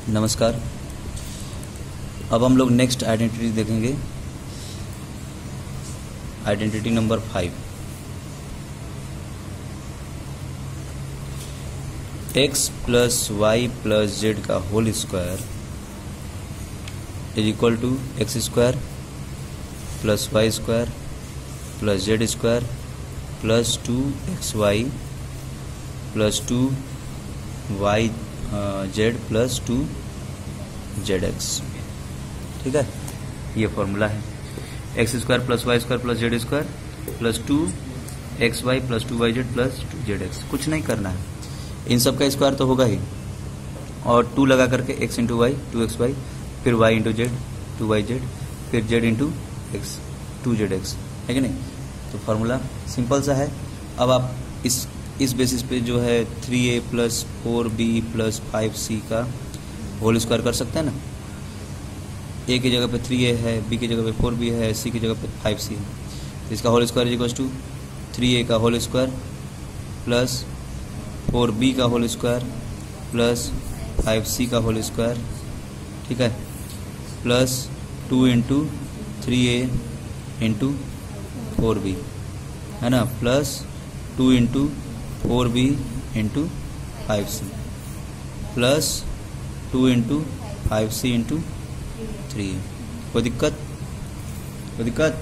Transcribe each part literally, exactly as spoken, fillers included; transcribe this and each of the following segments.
नमस्कार। अब हम लोग नेक्स्ट आइडेंटिटी देखेंगे, identity number five. X plus y plus z का whole square is equal to x square plus y square plus z square plus two x y plus two y z plus two z x. ठीक है, ये formula है। X square plus y square plus z square plus two x y plus two y z plus two z x. कुछ नहीं करना है, इन सब का स्क्वायर तो होगा ही, और टू लगा करके x into y two x y, फिर y into z two y z, फिर z into x two z x, है कि नहीं। तो फार्मूला सिंपल सा है। अब आप इस इस बेसिस पे जो है three a plus four b plus five c का होल स्क्वायर कर सकते हैं ना। ए की जगह पे थ्री ए है, बी की जगह पे फोर बी है, सी की जगह पे फाइव सी है, तो इसका whole square is equal to three a का whole square plus four b का whole square plus five c का होल स्क्वायर। ठीक है, plus two into three a into four b, है ना, plus two into four b into five c plus two into five c into three a. कोई दिक्कत कोई दिक्कत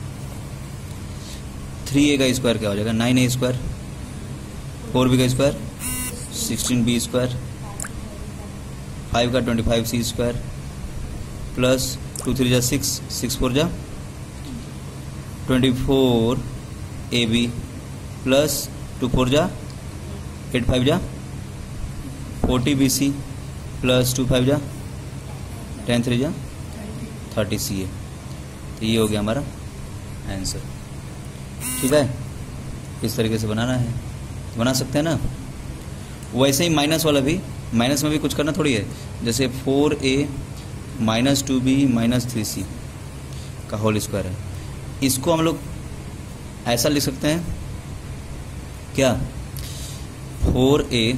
three a का स्क्वायर क्या हो जाएगा, nine a square, four b का square sixteen b square, five का twenty five c square plus two three जा सिक्स, सिक्स फोर जा twenty four a b plus two four जा एट फाइव जा forty b c plus two five जा ten three जा thirty c a. तो ये हो गया हमारा आंसर। ठीक है, इस तरीके से बनाना है, तो बना सकते हैं ना। वैसे ही माइनस वाला भी, माइनस में भी कुछ करना थोड़ी है। जैसे four a minus two b minus three c का होल स्क्वायर है, इसको हम लोग ऐसा लिख सकते हैं क्या, four a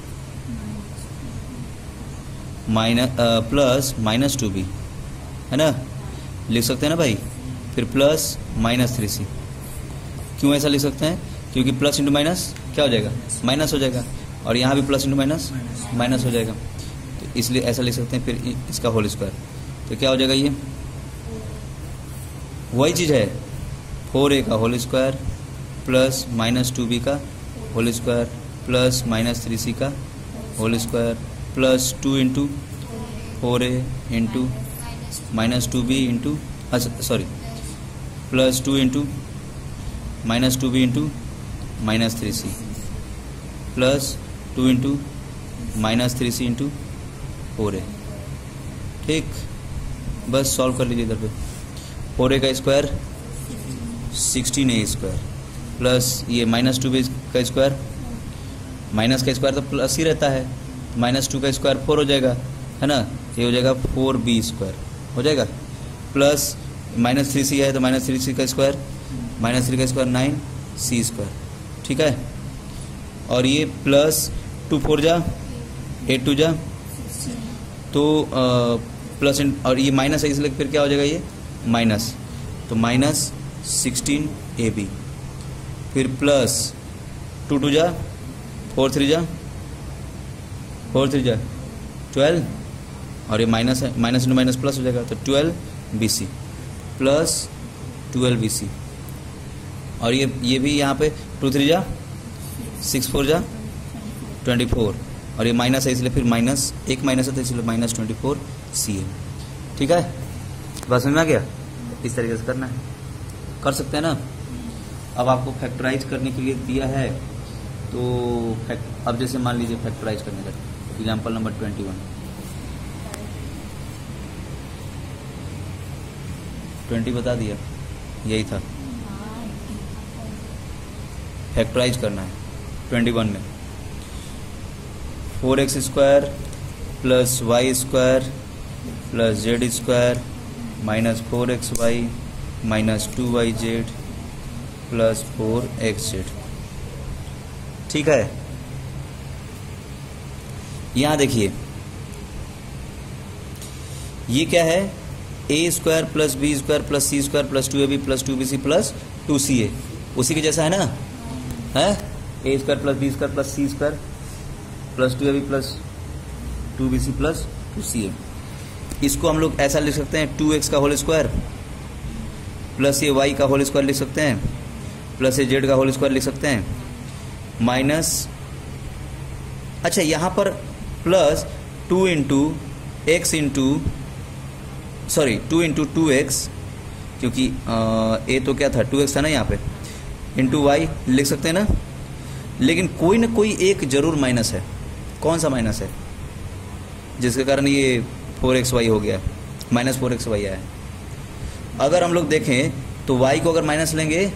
minus plus minus two b, है ना, लिख सकते हैं ना भाई। फिर प्लस माइनस थ्री सी। क्यों ऐसा लिख सकते हैं, क्योंकि प्लस इंटू माइनस क्या हो जाएगा, माइनस हो जाएगा, और यहाँ भी प्लस इंटू माइनस माइनस हो जाएगा, तो इसलिए ऐसा लिख सकते हैं। फिर इसका होल स्क्वायर, तो क्या हो जाएगा, ये वही चीज़ है, फोर ए का whole square plus minus two b का whole square plus minus three c का whole square plus two into four a into minus two b into sorry plus two into minus two b into minus three c plus two into minus three c into four a. ठीक, बस solve कर लीजिए इधर पे। Four a का square sixteen a square plus ये minus two b का square, minus का स्क्वायर तो प्लस ही रहता है, माइनस टू का स्क्वायर फोर हो जाएगा, है ना, ये हो जाएगा फोर बी स्क्वायर हो जाएगा, प्लस माइनस थ्री सी है तो माइनस थ्री सी का स्क्वायर, माइनस थ्री का स्क्वायर नाइन सी स्क्वायर। ठीक है, और ये प्लस टू फोर जा एट टू जा, तो आ, प्लस और ये माइनस है इसलिए फिर क्या हो जाएगा, ये माइनस, तो माइनस सिक्सटीन ए बी, फिर प्लस टू टू जा फोर थ्री जा फोर थ्री जा ट्वेल्व, और ये माइनस है, माइनस इंटू माइनस प्लस हो जाएगा, तो twelve b c plus twelve b c, और ये ये भी यहाँ पे टू थ्री जा सिक्स फोर जा ट्वेंटी फोर, और ये माइनस है इसलिए फिर माइनस एक माइनस है तो इसलिए माइनस ट्वेंटी फोर सी है। ठीक है, बस समझ में आ गया। इस तरीके से करना है, कर सकते हैं ना। अब आपको फैक्टराइज करने के लिए दिया है, तो फैक्ट अब जैसे मान लीजिए फैक्टराइज करने का example number twenty one twenty बता दिया, यही था, फैक्टराइज करना है। ट्वेंटी वन में four x square plus y square plus z square minus four x y minus two y z plus four x z. ठीक है, यहाँ देखिए ये क्या है, a square plus b square plus c square plus two a b plus two b c plus two c a, उसी के जैसा है ना, है a square plus b square plus c square plus two a b plus two b c plus two c a. इसको हम लोग ऐसा लिख सकते हैं, टू एक्स का होल स्क्वायर प्लस ये वाई का होल स्क्वायर लिख सकते हैं, प्लस ये जेड का होल स्क्वायर लिख सकते हैं, माइनस, अच्छा यहाँ पर plus two into x into sorry two into two x, क्योंकि ए तो क्या था, टू एक्स था ना यहाँ पे, इंटू वाई लिख सकते हैं ना। लेकिन कोई ना कोई एक जरूर माइनस है, कौन सा माइनस है जिसके कारण ये फोर एक्स वाई हो गया, माइनस फोर एक्स वाई आया है। अगर हम लोग देखें तो y को अगर माइनस लेंगे,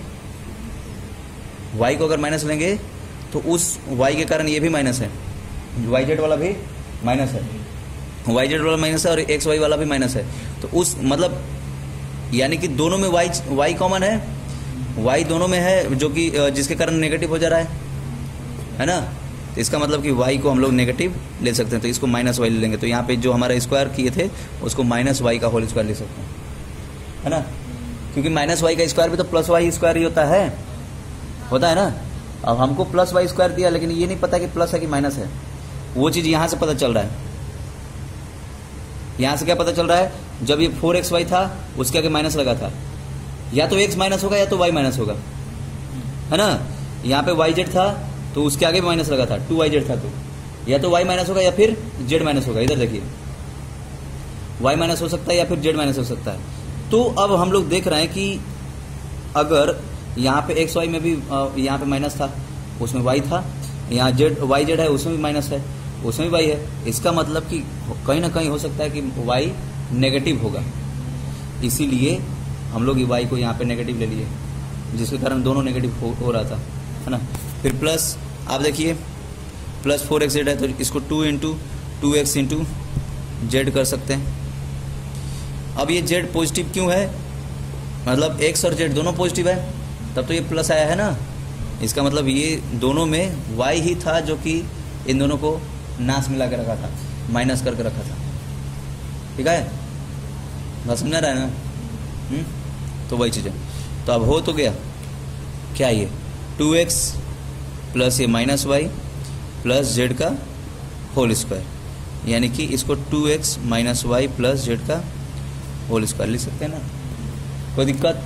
y को अगर माइनस लेंगे तो उस y के कारण ये भी माइनस है, वाई जेड वाला भी माइनस है, वाई जेड वाला माइनस है और एक्स वाई वाला भी माइनस है। तो उस मतलब यानी कि दोनों में y y कॉमन है, y दोनों में है, जो कि जिसके कारण नेगेटिव हो जा रहा है, है ना। तो इसका मतलब कि y को हम लोग नेगेटिव ले सकते हैं, तो इसको माइनस वाई ले लेंगे। तो यहाँ पे जो हमारा स्क्वायर किए थे उसको माइनस वाई का होल स्क्वायर ले सकते हैं, है ना, क्योंकि माइनस वाई का स्क्वायर भी तो प्लस वाई स्क्वायर ही होता है, होता है ना। अब हमको प्लस वाई स्क्वायर दिया, लेकिन ये नहीं पता कि प्लस है कि माइनस है, वो चीज यहां से पता चल रहा है। यहां से क्या पता चल रहा है, जब ये फोर एक्स वाई था उसके आगे माइनस लगा था, या तो एक्स माइनस होगा या तो वाई माइनस होगा, है ना। यहाँ पे वाई जेड था तो उसके आगे भी माइनस लगा था, टू वाई जेड था, तो या तो वाई माइनस होगा या फिर जेड माइनस होगा। इधर देखिए, वाई माइनस हो सकता है या फिर जेड माइनस हो सकता है। तो अब हम लोग देख रहे हैं कि अगर यहाँ पे एक्स वाई में भी यहाँ पे माइनस था, उसमें वाई था, यहाँ जेड वाई जेड है उसमें भी माइनस है, उसमें भी वाई है, इसका मतलब कि कहीं ना कहीं हो सकता है कि वाई नेगेटिव होगा, इसीलिए हम लोग वाई को यहाँ पे नेगेटिव ले लिए, जिसके कारण दोनों नेगेटिव हो, हो रहा था, है ना। फिर प्लस आप देखिए, प्लस फोर एक्स जेड है तो इसको two into two x into z कर सकते हैं। अब ये जेड पॉजिटिव क्यों है, मतलब एक्स और जेड दोनों पॉजिटिव है, तब तो ये प्लस आया है ना। इसका मतलब ये दोनों में वाई ही था जो कि इन दोनों को नाश मिला के रखा था, माइनस करके रखा था, ठीक है, बात समझ रहा है ना। हुँ? तो वही चीज़ है। तो अब हो तो गया क्या, ये टू एक्स प्लस ये माइनस वाई प्लस जेड का होल स्क्वायर, यानी कि इसको two x minus y plus z का होल स्क्वायर लिख सकते हैं ना, कोई दिक्कत।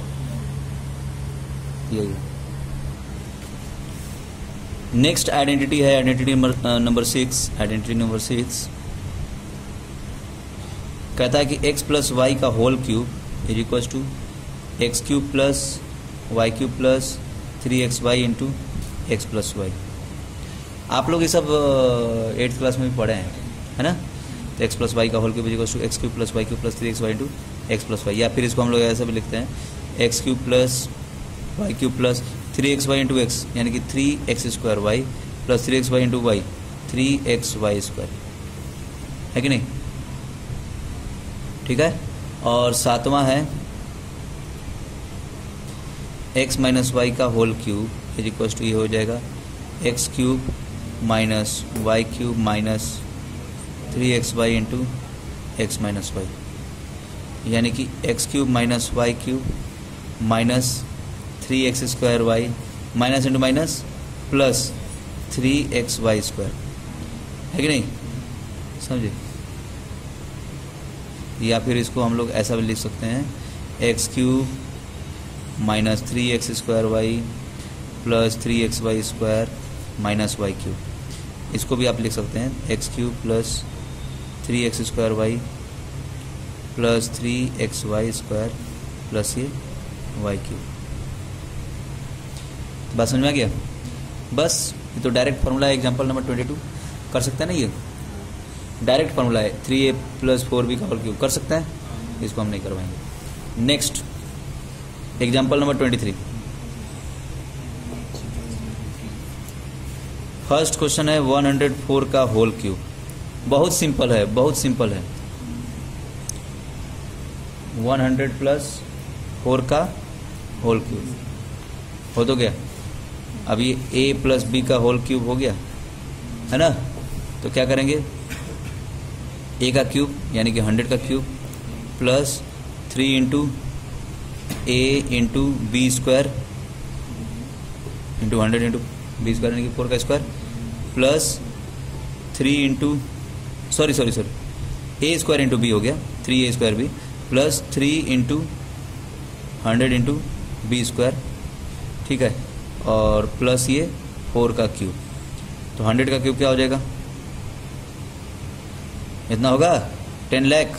यही नेक्स्ट आइडेंटिटी है, identity number number six. Identity number six कहता है कि x प्लस वाई का whole cube is equal to x cube plus y cube plus three x y into x plus y. आप लोग ये सब एट्थ क्लास में भी पढ़े हैं, है ना। तो एक्स प्लस वाई का whole cube is equal to x cube plus y cube plus three x y into x plus y, या फिर इसको हम लोग ऐसा भी लिखते हैं x cube plus y cube plus three x y into x, यानी कि three x square y plus three x y into y, three x y square, है कि नहीं, ठीक है। और सातवां है एक्स माइनस वाई का whole cube is equal to ये हो जाएगा x cube minus y cube minus three x y into x minus y, यानी कि x cube minus y cube minus three x square y minus into minus plus three x y square, है कि नहीं, समझे। या फिर इसको हम लोग ऐसा भी लिख सकते हैं x cube minus three x square y plus three x y square minus y cube, इसको भी आप लिख सकते हैं x cube plus three x square y plus three x y square plus ये वाई क्यूब। बात समझ में आ गया। बस ये तो डायरेक्ट फार्मूला है, एग्जांपल नंबर ट्वेंटी टू कर सकते हैं ना, ये डायरेक्ट फार्मूला है, three a plus four b का होल क्यूब कर सकते हैं, इसको हम नहीं करवाएंगे। Next example number twenty three, first question है वन हंड्रेड फोर का होल क्यूब। बहुत सिंपल है, बहुत सिंपल है, वन हंड्रेड प्लस फोर का होल क्यूब हो तो गया। अब ये a प्लस बी का होल क्यूब हो गया, है ना। तो क्या करेंगे, a का क्यूब यानी कि हंड्रेड का cube plus three into a into b square into hundred into b square यानी कि फोर का square plus three into sorry sorry sorry a square into b हो गया, three a square b plus three into hundred into b square, ठीक है, और plus ये four का क्यूब। तो हंड्रेड का क्यूब क्या हो जाएगा, इतना होगा टेन लाख,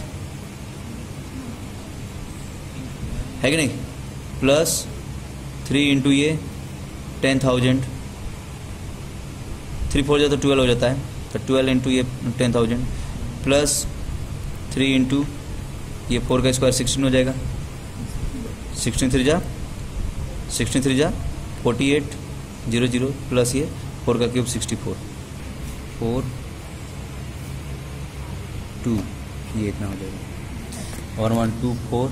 है कि नहीं, प्लस थ्री इंटू ये टेन थाउजेंड, थ्री फोर जाता तो ट्वेल्व हो जाता है, तो ट्वेल्व इंटू ये ten thousand plus three into ये फोर का स्क्वायर सिक्सटीन हो जाएगा, सिक्सटीन थ्री जा सिक्सटीन थ्री जा forty eight zero zero plus ये फोर का cube sixty four, four two ये इतना हो जाएगा, और one two four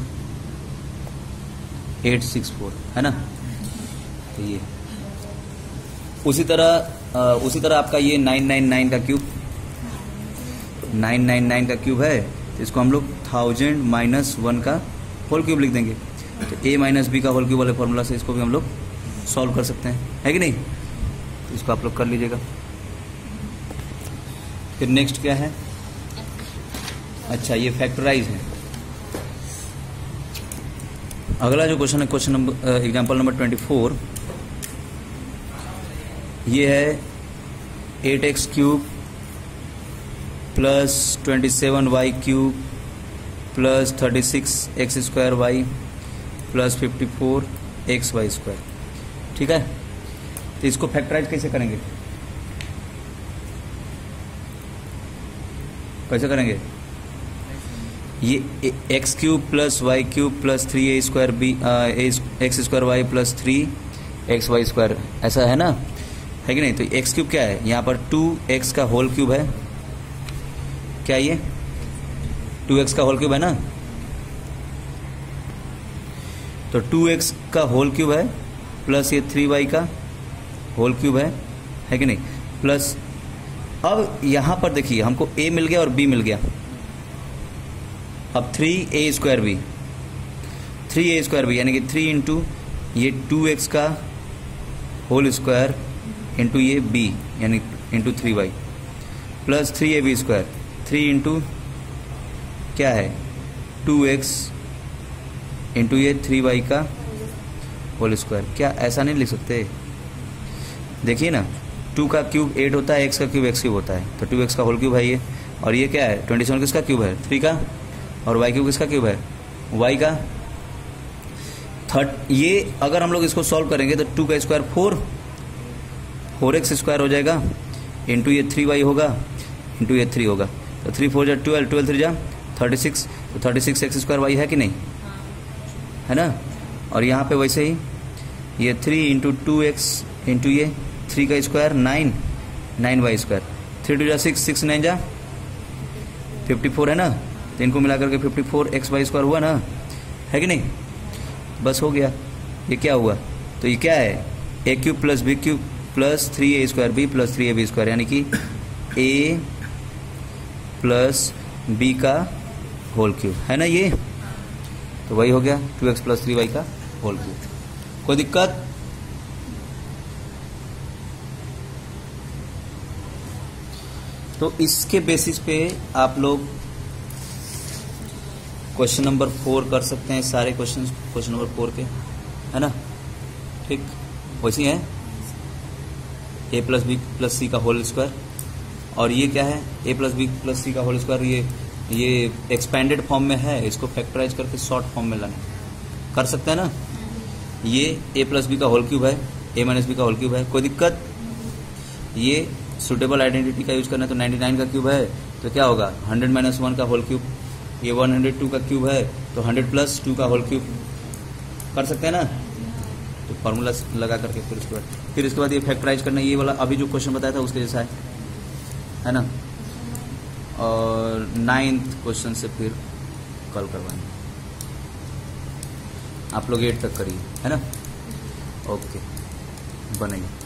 eight six four, है ना। तो ये उसी तरह आ, उसी तरह आपका ये नाइन नाइन नाइन का क्यूब नाइन नाइन नाइन का क्यूब है, तो इसको हम लोग थाउजेंड माइनस वन का होल क्यूब लिख देंगे। तो ए माइनस बी का होल क्यूब वाले फॉर्मूला से इसको भी हम लोग सॉल्व कर सकते हैं, है कि नहीं। तो इसको आप लोग कर लीजिएगा। फिर नेक्स्ट क्या है, अच्छा ये फैक्टराइज है। अगला जो क्वेश्चन है question number example number twenty four, ये है eight x cube plus twenty seven y cube plus thirty six x square y plus fifty four x y square, ठीक है। तो इसको फैक्टराइज कैसे करेंगे, कैसे करेंगे, ये x cube plus y cube plus three a square b x square y plus three x y square, ऐसा है ना, है कि नहीं। तो एक्स क्यूब क्या है, यहाँ पर टू एक्स का होल क्यूब है, क्या ये टू एक्स का होल क्यूब है ना, तो टू एक्स का होल क्यूब है प्लस ये थ्री वाई का होल क्यूब है, है कि नहीं, प्लस अब यहां पर देखिए हमको a मिल गया और b मिल गया, अब three a square b three a square b यानी कि थ्री इंटू ये टू एक्स का होल स्क्वायर इंटू ये b यानी into three y plus three a b square, three into क्या है टू एक्स इंटू ये थ्री वाई का होल स्क्वायर। क्या ऐसा नहीं लिख सकते, देखिए ना, टू का क्यूब एट होता है, एक्स का क्यूब एक्स क्यूब होता है, तो टू एक्स का होल क्यूब है ये, और ये क्या है ट्वेंटी सेवन किसका क्यूब है, थ्री का, और वाई क्यूब किसका क्यूब है, वाई का। थर्ड ये अगर हम लोग इसको सॉल्व करेंगे तो टू का square four four x square हो जाएगा, इंटू ये थ्री वाई होगा, इंटू ये थ्री होगा, तो थ्री फोर जा ट्वेल्व, ट्वेल्व थ्री जा थर्टी सिक्स, तो thirty six x square y है कि नहीं, है ना। और यहाँ पे वैसे ही ये three into two x into ये थ्री का square nine nine y square, three two जा सिक्स, सिक्स नाइन जा फिफ्टी फोर है ना, तो इनको मिलाकर के fifty four x y square हुआ ना, है कि नहीं। बस हो गया, ये क्या हुआ, तो ये क्या है a cube plus b cube plus three a square b plus three a b square, यानी कि ए प्लस बी का होल क्यूब, है ना ये। तो वही हो गया two x plus three y का होल क्यूब। कोई दिक्कत, तो इसके बेसिस पे आप लोग क्वेश्चन नंबर फोर कर सकते हैं, सारे क्वेश्चन क्वेश्चन नंबर फोर के, है ना, ठीक वैसे है a plus b plus c का होल स्क्वायर, और ये क्या है a plus b plus c का होल स्क्वायर, ये ये एक्सपेंडेड फॉर्म में है, इसको फैक्टराइज करके शॉर्ट फॉर्म में लाना कर सकते हैं ना। ये ए प्लस बी का होल क्यूब है, ए माइनस बी का होल क्यूब है, कोई दिक्कत। ये सुटेबल आइडेंटिटी का यूज करना है, तो नाइन्टी नाइन का क्यूब है तो क्या होगा हंड्रेड माइनस वन का होल क्यूब, ये वन हंड्रेड टू का क्यूब है तो हंड्रेड प्लस टू का होल क्यूब कर सकते हैं ना। तो फॉर्मूला लगा करके फिर उसके बाद फिर इसके बाद ये फैक्टराइज करना, ये वाला अभी जो क्वेश्चन बताया था उसके जैसा है, है ना। और नाइन्थ क्वेश्चन से फिर कल करवाएंगे, आप लोग एट तक करिए, है ना। ओके, बनाइए।